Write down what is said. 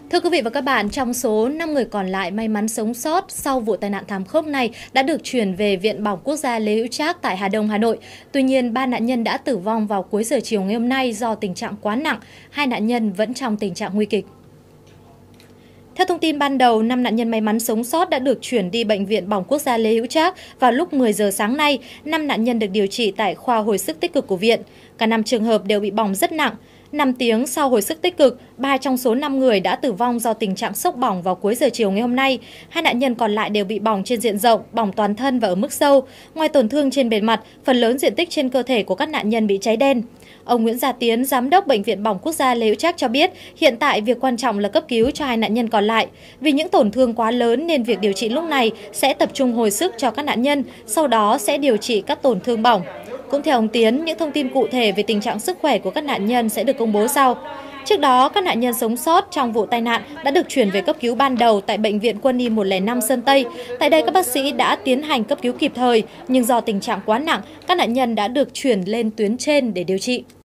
Thưa quý vị và các bạn, trong số 5 người còn lại may mắn sống sót sau vụ tai nạn thảm khốc này đã được chuyển về Viện Bỏng Quốc gia Lê Hữu Trác tại Hà Đông, Hà Nội. Tuy nhiên, 3 nạn nhân đã tử vong vào cuối giờ chiều ngày hôm nay do tình trạng quá nặng, 2 nạn nhân vẫn trong tình trạng nguy kịch. Theo thông tin ban đầu, 5 nạn nhân may mắn sống sót đã được chuyển đi Bệnh viện Bỏng Quốc gia Lê Hữu Trác vào lúc 10 giờ sáng nay. 5 nạn nhân được điều trị tại khoa hồi sức tích cực của viện. Cả 5 trường hợp đều bị bỏng rất nặng. 5 tiếng sau hồi sức tích cực, 3 trong số 5 người đã tử vong do tình trạng sốc bỏng vào cuối giờ chiều ngày hôm nay. 2 nạn nhân còn lại đều bị bỏng trên diện rộng, bỏng toàn thân và ở mức sâu. Ngoài tổn thương trên bề mặt, phần lớn diện tích trên cơ thể của các nạn nhân bị cháy đen. Ông Nguyễn Gia Tiến, Giám đốc Bệnh viện Bỏng Quốc gia Lê Hữu Trác cho biết, hiện tại việc quan trọng là cấp cứu cho 2 nạn nhân còn lại. Vì những tổn thương quá lớn nên việc điều trị lúc này sẽ tập trung hồi sức cho các nạn nhân, sau đó sẽ điều trị các tổn thương bỏng. Cũng theo ông Tiến, những thông tin cụ thể về tình trạng sức khỏe của các nạn nhân sẽ được công bố sau. Trước đó, các nạn nhân sống sót trong vụ tai nạn đã được chuyển về cấp cứu ban đầu tại Bệnh viện Quân y 105 Sơn Tây. Tại đây, các bác sĩ đã tiến hành cấp cứu kịp thời, nhưng do tình trạng quá nặng, các nạn nhân đã được chuyển lên tuyến trên để điều trị.